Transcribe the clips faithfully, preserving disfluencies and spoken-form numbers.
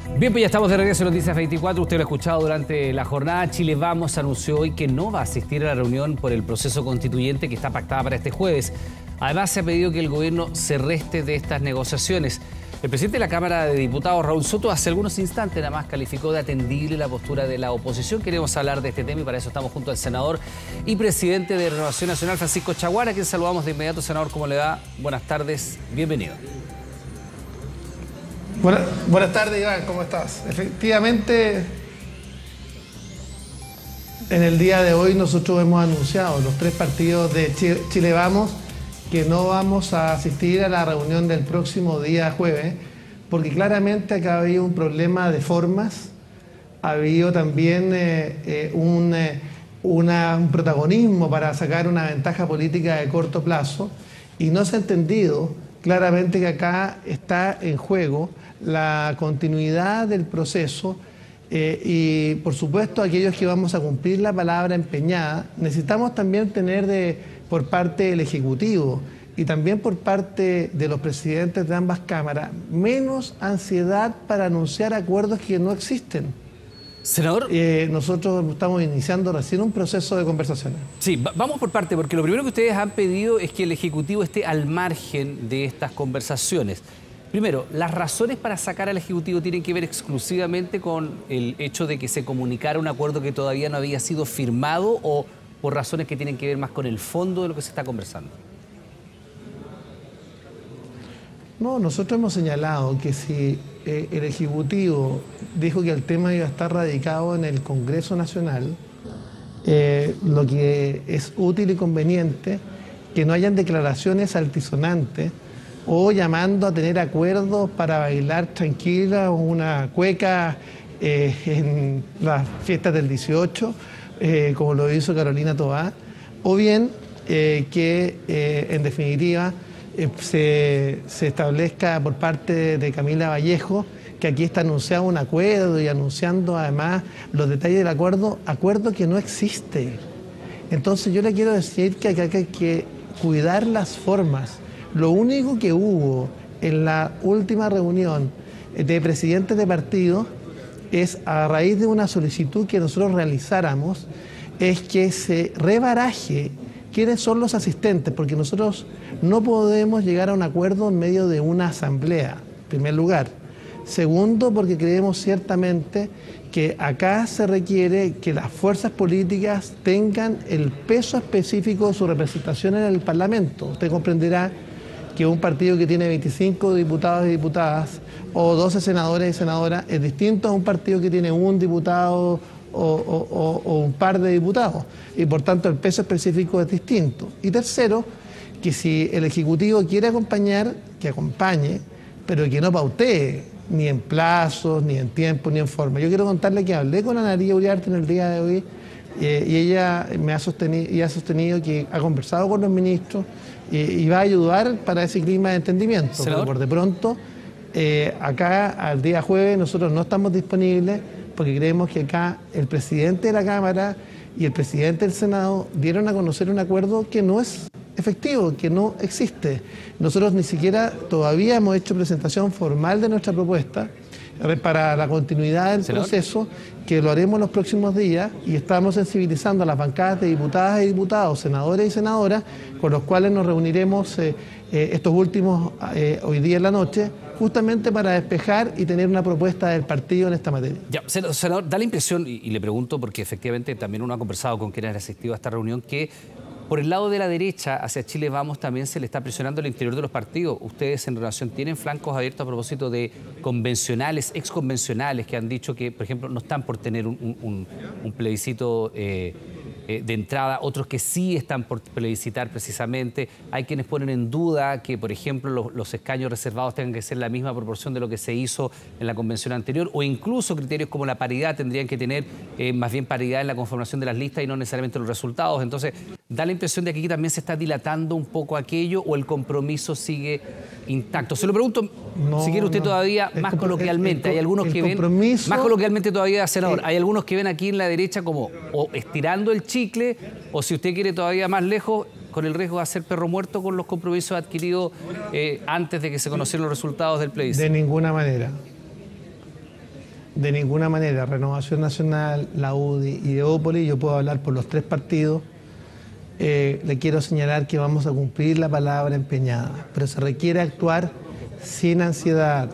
Bien, pues ya estamos de regreso en Noticias veinticuatro. Usted lo ha escuchado durante la jornada. Chile Vamos anunció hoy que no va a asistir a la reunión por el proceso constituyente que está pactada para este jueves. Además, se ha pedido que el gobierno se reste de estas negociaciones. El presidente de la Cámara de Diputados, Raúl Soto, hace algunos instantes nada más calificó de atendible la postura de la oposición. Queremos hablar de este tema y para eso estamos junto al senador y presidente de Renovación Nacional, Francisco Chaguán, a quien saludamos de inmediato. Senador, ¿cómo le va? Buenas tardes, bienvenido. Buenas, buenas tardes, Iván, ¿cómo estás? Efectivamente, en el día de hoy nosotros hemos anunciado, los tres partidos de Chile, Chile Vamos, que no vamos a asistir a la reunión del próximo día jueves, porque claramente acá había un problema de formas, ha habido también eh, eh, un, eh, una, un protagonismo para sacar una ventaja política de corto plazo, y no se ha entendido claramente que acá está en juego la continuidad del proceso eh, y, por supuesto, aquellos que vamos a cumplir la palabra empeñada, necesitamos también tener de, por parte del Ejecutivo y también por parte de los presidentes de ambas cámaras menos ansiedad para anunciar acuerdos que no existen. Senador. Eh, nosotros estamos iniciando recién un proceso de conversaciones. Sí, vamos por parte, porque lo primero que ustedes han pedido es que el Ejecutivo esté al margen de estas conversaciones. Primero, ¿las razones para sacar al Ejecutivo tienen que ver exclusivamente con el hecho de que se comunicara un acuerdo que todavía no había sido firmado o por razones que tienen que ver más con el fondo de lo que se está conversando? No, nosotros hemos señalado que si eh, el Ejecutivo dijo que el tema iba a estar radicado en el Congreso Nacional, eh, lo que es útil y conveniente que no hayan declaraciones altisonantes o llamando a tener acuerdos para bailar tranquila una cueca eh, en las fiestas del dieciocho, eh, como lo hizo Carolina Toá, o bien eh, que eh, en definitiva eh, se, se establezca por parte de Camila Vallejo que aquí está anunciado un acuerdo y anunciando además los detalles del acuerdo, acuerdo que no existe. Entonces yo le quiero decir que acá hay que cuidar las formas. Lo único que hubo en la última reunión de presidentes de partido es, a raíz de una solicitud que nosotros realizáramos, es que se rebaraje quiénes son los asistentes, porque nosotros no podemos llegar a un acuerdo en medio de una asamblea, en primer lugar. Segundo, porque creemos ciertamente que acá se requiere que las fuerzas políticas tengan el peso específico de su representación en el Parlamento. Usted comprenderá que un partido que tiene veinticinco diputados y diputadas o doce senadores y senadoras es distinto a un partido que tiene un diputado o, o, o un par de diputados, y por tanto el peso específico es distinto. Y tercero, que si el Ejecutivo quiere acompañar, que acompañe, pero que no pautee ni en plazos, ni en tiempo, ni en forma. Yo quiero contarle que hablé con Ana María Uriarte en el día de hoy eh, y ella me ha sostenido, y ha sostenido que ha conversado con los ministros eh, y va a ayudar para ese clima de entendimiento. Pero por de pronto, eh, acá al día jueves nosotros no estamos disponibles porque creemos que acá el presidente de la Cámara y el presidente del Senado dieron a conocer un acuerdo que no es efectivo, que no existe. Nosotros ni siquiera todavía hemos hecho presentación formal de nuestra propuesta para la continuidad del ¿Senador? proceso, que lo haremos los próximos días, y estamos sensibilizando a las bancadas de diputadas y diputados, senadores y senadoras, con los cuales nos reuniremos eh, eh, estos últimos, eh, hoy día en la noche, justamente para despejar y tener una propuesta del partido en esta materia. Ya, senador, da la impresión, y, y le pregunto porque efectivamente también uno ha conversado con quienes han asistido a esta reunión, que por el lado de la derecha, hacia Chile Vamos, también se le está presionando al interior de los partidos. Ustedes en Renovación tienen flancos abiertos a propósito de convencionales, exconvencionales, que han dicho que, por ejemplo, no están por tener un, un, un plebiscito eh, eh, de entrada, otros que sí están por plebiscitar precisamente. Hay quienes ponen en duda que, por ejemplo, los, los escaños reservados tengan que ser la misma proporción de lo que se hizo en la convención anterior, o incluso criterios como la paridad tendrían que tener eh, más bien paridad en la conformación de las listas y no necesariamente los resultados. Entonces, da la impresión de que aquí también se está dilatando un poco aquello, o el compromiso sigue intacto. Se lo pregunto, no, si quiere usted no. todavía el más coloquialmente. El, el, hay algunos que compromiso... ven, más coloquialmente todavía, senador, el... hay algunos que ven aquí en la derecha como o estirando el chicle, o si usted quiere todavía más lejos, con el riesgo de hacer perro muerto con los compromisos adquiridos eh, antes de que se conocieran los resultados del plebiscito. De ninguna manera. de ninguna manera. Renovación Nacional, la U D I y Evópolis, yo puedo hablar por los tres partidos. Eh, le quiero señalar que vamos a cumplir la palabra empeñada, pero se requiere actuar sin ansiedad,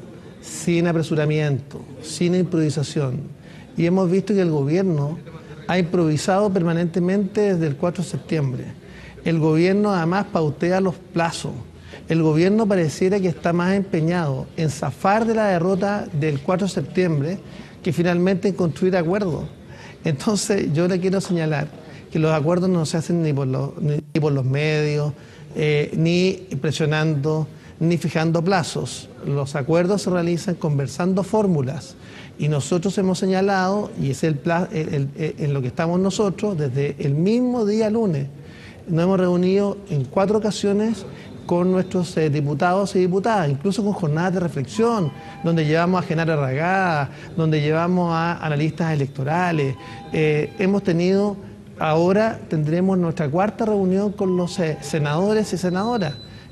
sin apresuramiento, sin improvisación. Y hemos visto que el gobierno ha improvisado permanentemente desde el cuatro de septiembre. El gobierno además pautea los plazos. El gobierno pareciera que está más empeñado en zafar de la derrota del cuatro de septiembre que finalmente en construir acuerdos. Entonces yo le quiero señalar que los acuerdos no se hacen ni por los, ni por los medios, eh, ni presionando, ni fijando plazos. Los acuerdos se realizan conversando fórmulas. Y nosotros hemos señalado, y es el, el, el, el, en lo que estamos nosotros, desde el mismo día lunes, nos hemos reunido en cuatro ocasiones con nuestros eh, diputados y diputadas, incluso con jornadas de reflexión, donde llevamos a Genaro Arragada, donde llevamos a analistas electorales. Eh, hemos tenido, ahora tendremos nuestra cuarta reunión con los eh, senadores y senadoras.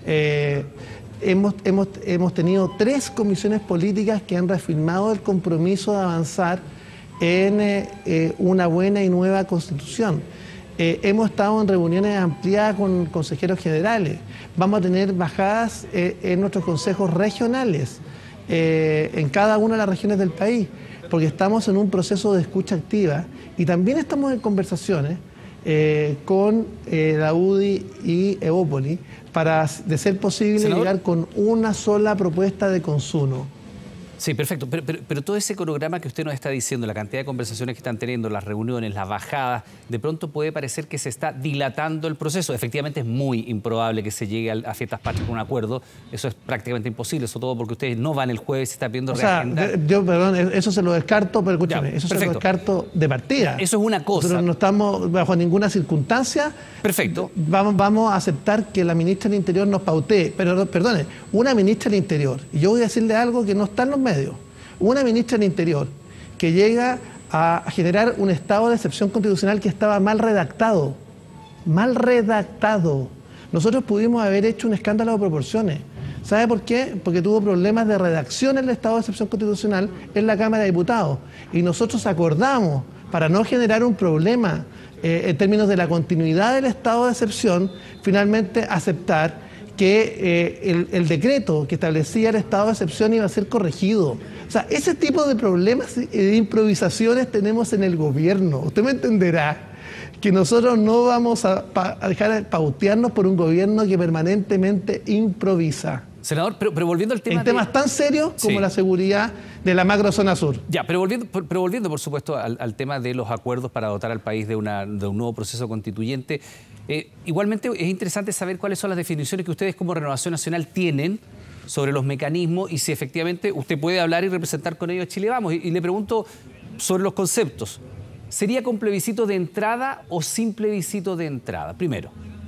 Eh, hemos, hemos, hemos tenido tres comisiones políticas que han reafirmado el compromiso de avanzar en eh, eh, una buena y nueva constitución. Eh, hemos estado en reuniones ampliadas con consejeros generales. Vamos a tener bajadas eh, en nuestros consejos regionales, eh, en cada una de las regiones del país, porque estamos en un proceso de escucha activa y también estamos en conversaciones eh, con eh, la U D I y Evópolis para, de ser posible, ¿Senador? llegar con una sola propuesta de consumo. Sí, perfecto. Pero, pero, pero todo ese cronograma que usted nos está diciendo, la cantidad de conversaciones que están teniendo, las reuniones, las bajadas, de pronto puede parecer que se está dilatando el proceso. Efectivamente es muy improbable que se llegue a, a fiestas patrias con un acuerdo. Eso es prácticamente imposible, sobre todo porque ustedes no van el jueves y se está viendo o sea, yo, perdón, eso se lo descarto, pero escúchame, ya, eso perfecto. se lo descarto de partida. Eso es una cosa. Nosotros no estamos bajo ninguna circunstancia. Perfecto. Vamos, vamos a aceptar que la ministra del Interior nos pautee, pero perdone, una ministra del Interior, y yo voy a decirle algo que no está en los medios. Una ministra del Interior que llega a generar un estado de excepción constitucional que estaba mal redactado, mal redactado. Nosotros pudimos haber hecho un escándalo de proporciones. ¿Sabe por qué? Porque tuvo problemas de redacción en el estado de excepción constitucional en la Cámara de Diputados. Y nosotros acordamos, para no generar un problema eh, en términos de la continuidad del estado de excepción, finalmente aceptar que eh, el, el decreto que establecía el estado de excepción iba a ser corregido. O sea, ese tipo de problemas y de improvisaciones tenemos en el gobierno. Usted me entenderá que nosotros no vamos a, pa, a dejar de pautearnos por un gobierno que permanentemente improvisa. Senador, pero, pero volviendo al tema... En de... temas tan serios como sí. la seguridad de la macrozona sur. Ya, pero volviendo, pero volviendo por supuesto, al, al tema de los acuerdos para dotar al país de, una, de un nuevo proceso constituyente, eh, igualmente es interesante saber cuáles son las definiciones que ustedes como Renovación Nacional tienen sobre los mecanismos y si efectivamente usted puede hablar y representar con ellos a Chile Vamos. Y, y le pregunto sobre los conceptos. ¿Sería con plebiscito de entrada o sin plebiscito de entrada? Primero.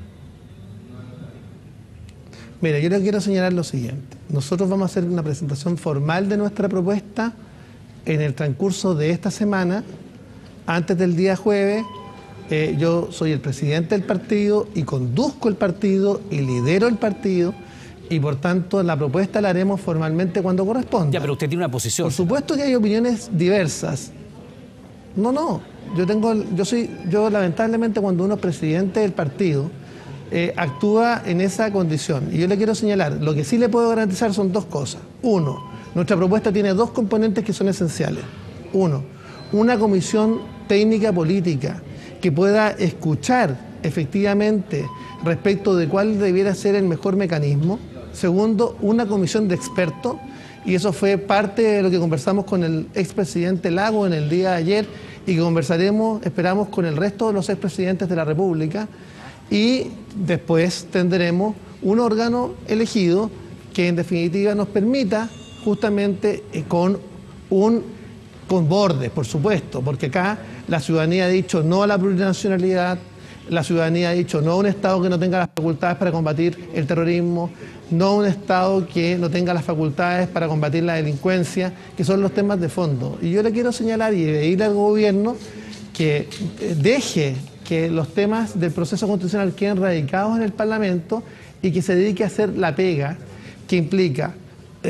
Mira, yo le quiero señalar lo siguiente. Nosotros vamos a hacer una presentación formal de nuestra propuesta en el transcurso de esta semana, antes del día jueves. Eh, yo soy el presidente del partido y conduzco el partido y lidero el partido y por tanto la propuesta la haremos formalmente cuando corresponda. Ya, pero usted tiene una posición. Por supuesto que hay opiniones diversas. No, no. Yo tengo, yo soy, yo lamentablemente cuando uno es presidente del partido, Eh, actúa en esa condición. Y yo le quiero señalar, lo que sí le puedo garantizar son dos cosas. Uno, nuestra propuesta tiene dos componentes que son esenciales. Uno, una comisión técnica política que pueda escuchar efectivamente respecto de cuál debiera ser el mejor mecanismo. Segundo, una comisión de expertos, y eso fue parte de lo que conversamos con el expresidente Lago en el día de ayer y que conversaremos, esperamos, con el resto de los expresidentes de la República. Y después tendremos un órgano elegido que en definitiva nos permita justamente eh, con un con bordes, por supuesto, porque acá la ciudadanía ha dicho no a la plurinacionalidad, la ciudadanía ha dicho no a un Estado que no tenga las facultades para combatir el terrorismo, no a un Estado que no tenga las facultades para combatir la delincuencia, que son los temas de fondo. Y yo le quiero señalar y pedirle al gobierno que deje que los temas del proceso constitucional queden radicados en el Parlamento y que se dedique a hacer la pega que implica eh,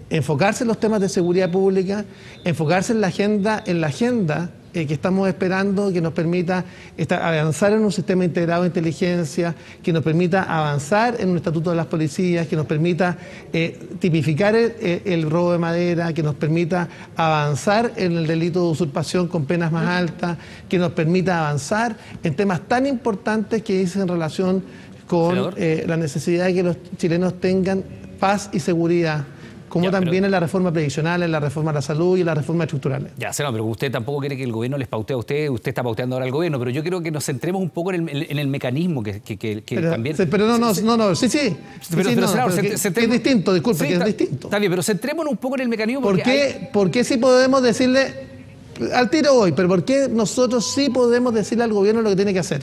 enfocarse en los temas de seguridad pública, enfocarse en la agenda, en la agenda eh, que estamos esperando, que nos permita estar, avanzar en un sistema integrado de inteligencia, que nos permita avanzar en un estatuto de las policías, que nos permita eh, tipificar el, el robo de madera, que nos permita avanzar en el delito de usurpación con penas más altas, que nos permita avanzar en temas tan importantes que dicen en relación con eh, la necesidad de que los chilenos tengan paz y seguridad, como ya, también pero, en la reforma previsional, en la reforma de la salud y en la reforma estructural. Ya, senador, pero usted tampoco quiere que el gobierno les pautee a usted, usted está pauteando ahora al gobierno, pero yo creo que nos centremos un poco en el, en el mecanismo que, que, que, que pero, también... Se, pero no, no, no, no, sí, sí. Pero, sí, pero, no, senador, pero se, que, se, que es distinto, disculpe, sí, que es distinto. Está bien, pero centrémonos un poco en el mecanismo. ¿Por qué, hay... ¿Por qué sí podemos decirle, al tiro hoy, pero por qué nosotros sí podemos decirle al gobierno lo que tiene que hacer?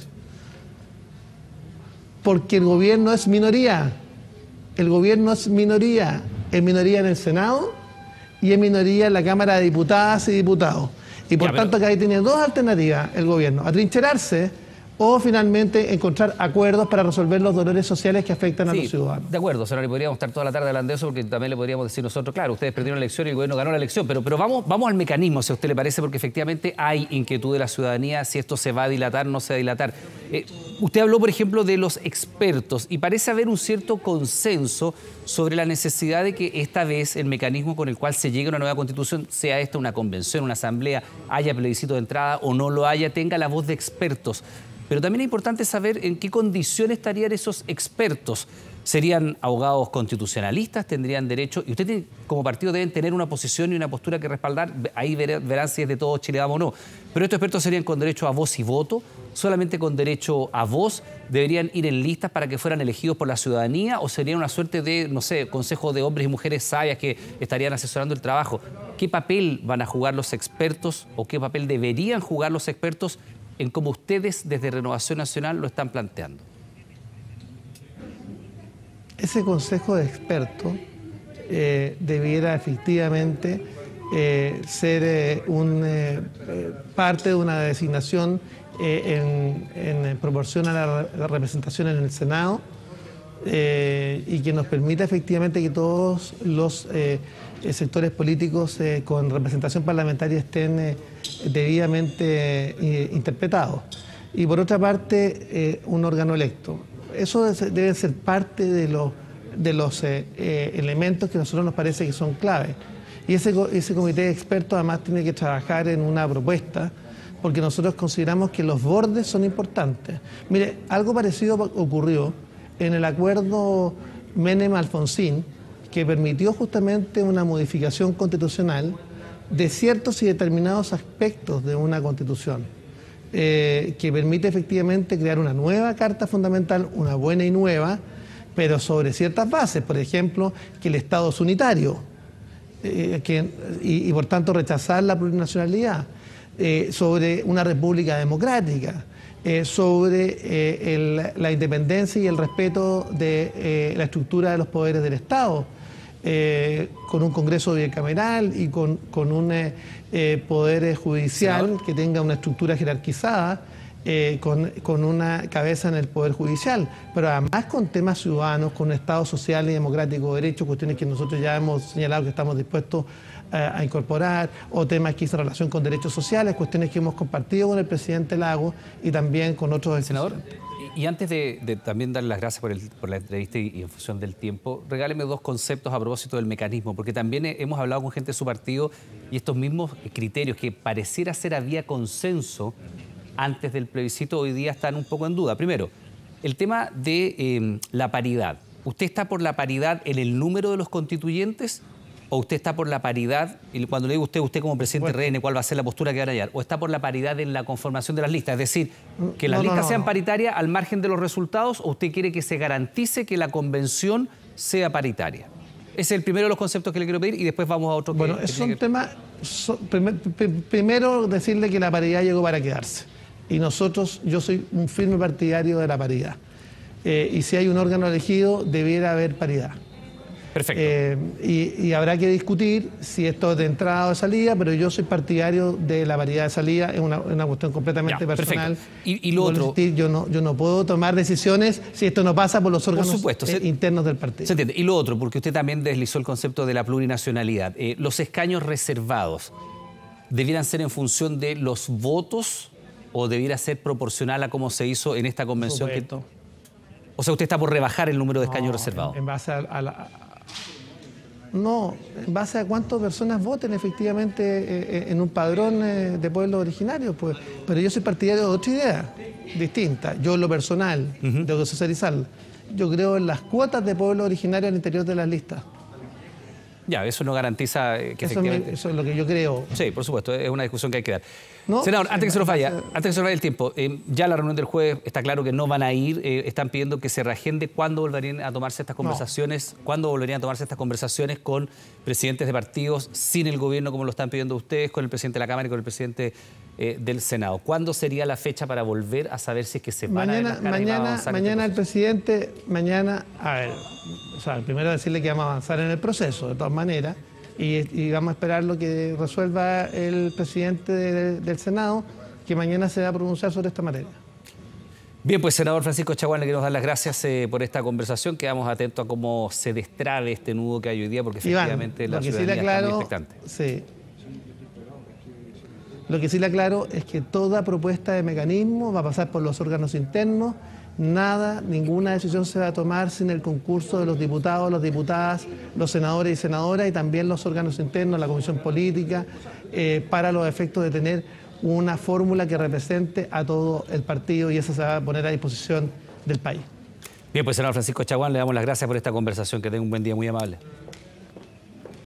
Porque el gobierno es minoría. El gobierno es minoría. Es minoría en el Senado y es minoría en la Cámara de Diputadas y Diputados. Y por ya, tanto pero... que ahí tiene dos alternativas el gobierno. Atrincherarse o finalmente encontrar acuerdos para resolver los dolores sociales que afectan a sí, los ciudadanos. De acuerdo, senador, y podríamos estar toda la tarde hablando de eso porque también le podríamos decir nosotros, claro, ustedes perdieron la elección y el gobierno ganó la elección, pero, pero vamos, vamos al mecanismo, si a usted le parece, porque efectivamente hay inquietud de la ciudadanía si esto se va a dilatar o no se va a dilatar. Eh, usted habló, por ejemplo, de los expertos y parece haber un cierto consenso sobre la necesidad de que esta vez el mecanismo con el cual se llegue a una nueva constitución, sea esta una convención, una asamblea, haya plebiscito de entrada o no lo haya, tenga la voz de expertos. Pero también es importante saber en qué condiciones estarían esos expertos. ¿Serían abogados constitucionalistas? ¿Tendrían derecho? Y ustedes como partido deben tener una posición y una postura que respaldar. Ahí verán si es de todo Chile vamos o no. Pero estos expertos serían con derecho a voz y voto, solamente con derecho a voz. ¿Deberían ir en listas para que fueran elegidos por la ciudadanía? ¿O serían una suerte de, no sé, consejo de hombres y mujeres sabias que estarían asesorando el trabajo? ¿Qué papel van a jugar los expertos o qué papel deberían jugar los expertos en cómo ustedes desde Renovación Nacional lo están planteando? Ese consejo de expertos eh, debiera efectivamente eh, ser eh, un, eh, parte de una designación eh, en, en proporción a la, la representación en el Senado eh, y que nos permita efectivamente que todos los eh, sectores políticos eh, con representación parlamentaria estén eh, debidamente eh, interpretados. Y por otra parte, eh, un órgano electo. Eso debe ser parte de los, de los eh, eh, elementos que a nosotros nos parece que son claves. Y ese, ese comité de expertos además tiene que trabajar en una propuesta, porque nosotros consideramos que los bordes son importantes. Mire, algo parecido ocurrió en el acuerdo Menem-Alfonsín, que permitió justamente una modificación constitucional de ciertos y determinados aspectos de una constitución, eh, que permite efectivamente crear una nueva carta fundamental, una buena y nueva, pero sobre ciertas bases, por ejemplo, que el Estado es unitario eh, que, y, y por tanto rechazar la plurinacionalidad, eh, sobre una república democrática, eh, sobre eh, el, la independencia y el respeto de eh, la estructura de los poderes del Estado, Eh, con un Congreso bicameral y con, con un eh, eh, poder judicial Senador. que tenga una estructura jerarquizada, eh, con, con una cabeza en el Poder Judicial, pero además con temas ciudadanos, con un Estado social y democrático de derecho, cuestiones que nosotros ya hemos señalado que estamos dispuestos eh, a incorporar, o temas que hizo relación con derechos sociales, cuestiones que hemos compartido con el presidente Lagos y también con otros... Senador. Y antes de, de también darle las gracias por, el, por la entrevista y, y en función del tiempo, regáleme dos conceptos a propósito del mecanismo, porque también hemos hablado con gente de su partido y estos mismos criterios que pareciera ser había consenso antes del plebiscito hoy día están un poco en duda. Primero, el tema de eh, la paridad. ¿Usted está por la paridad en el número de los constituyentes o usted está por la paridad, y cuando le digo usted, usted como presidente bueno. R N, ¿cuál va a ser la postura que van a hallar? ¿O está por la paridad en la conformación de las listas? Es decir, que las no, listas no, no, sean no. paritarias al margen de los resultados, ¿o usted quiere que se garantice que la convención sea paritaria? Ese es el primero de los conceptos que le quiero pedir y después vamos a otro. Bueno, que, es que un que... tema, so, primer, primero decirle que la paridad llegó para quedarse. Y nosotros, yo soy un firme partidario de la paridad. Eh, y si hay un órgano elegido, debiera haber paridad. Perfecto. Eh, y, y habrá que discutir si esto es de entrada o de salida, pero yo soy partidario de la variedad de salida, es una, una cuestión completamente Ya, personal. Y, y lo otro... Insistir, yo, no, yo no puedo tomar decisiones si esto no pasa por los órganos por supuesto, eh, se, internos del partido. Se entiende. Y lo otro, porque usted también deslizó el concepto de la plurinacionalidad. Eh, los escaños reservados, ¿debieran ser en función de los votos o debiera ser proporcional a cómo se hizo en esta convención? Que, o sea, usted está por rebajar el número de escaños no, reservados. En, en base a, a la... No, en base a cuántas personas voten efectivamente eh, en un padrón eh, de pueblos originarios, pues. Pero yo soy partidario de otra idea, distinta. Yo en lo personal, uh-huh. tengo que socializarla. Yo creo en las cuotas de pueblos originarios al interior de las listas. Ya, eso no garantiza que eso efectivamente... Me, eso es lo que yo creo. Sí, por supuesto, es una discusión que hay que dar. ¿No? Senador, antes que se nos vaya, base... antes que se nos vaya el tiempo, eh, ya la reunión del jueves está claro que no van a ir, eh, están pidiendo que se reagende cuándo volverían a tomarse estas conversaciones, no. cuándo volverían a tomarse estas conversaciones con presidentes de partidos, sin el gobierno como lo están pidiendo ustedes, con el presidente de la Cámara y con el presidente eh, del Senado. ¿Cuándo sería la fecha para volver a saber si es que se van mañana, a ver las Mañana, mañana el presidente, mañana, a ver, o sea, primero decirle que vamos a avanzar en el proceso, de todas maneras, y, y vamos a esperar lo que resuelva el presidente de, del Senado, que mañana se va a pronunciar sobre esta materia. Bien, pues senador Francisco Chaguán, le queremos dar las gracias eh, por esta conversación. Quedamos atentos a cómo se destrabe este nudo que hay hoy día, porque efectivamente Iván, la ciudadanía sí está muy expectante. Sí. Lo que sí le aclaro es que toda propuesta de mecanismo va a pasar por los órganos internos. Nada, ninguna decisión se va a tomar sin el concurso de los diputados, las diputadas, los senadores y senadoras y también los órganos internos, la comisión política, eh, para los efectos de tener una fórmula que represente a todo el partido y esa se va a poner a disposición del país. Bien, pues senador Francisco Chaguán, le damos las gracias por esta conversación. Que tenga un buen día, muy amable.